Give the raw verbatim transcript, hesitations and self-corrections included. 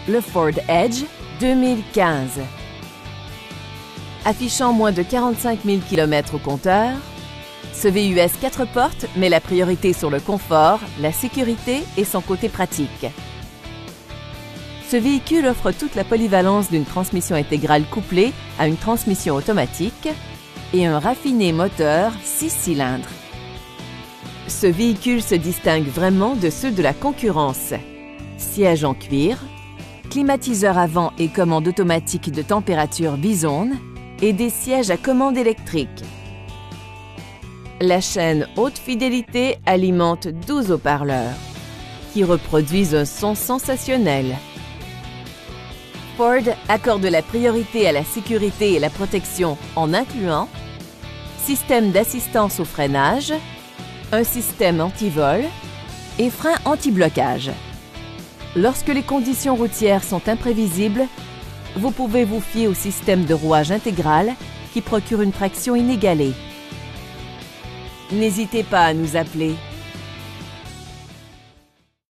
le Ford Edge deux mille quinze. Affichant moins de quarante-cinq mille kilomètres au compteur, ce V U S quatre portes met la priorité sur le confort, la sécurité et son côté pratique. Ce véhicule offre toute la polyvalence d'une transmission intégrale couplée à une transmission automatique et un raffiné moteur six cylindres. Ce véhicule se distingue vraiment de ceux de la concurrence. Siège en cuir, climatiseur avant et commande automatique de température Bizone et des sièges à commande électrique. La chaîne haute fidélité alimente douze haut-parleurs qui reproduisent un son sensationnel. Ford accorde la priorité à la sécurité et la protection en incluant système d'assistance au freinage, un système anti-vol et frein anti-blocage. Lorsque les conditions routières sont imprévisibles, vous pouvez vous fier au système de rouage intégral qui procure une traction inégalée. N'hésitez pas à nous appeler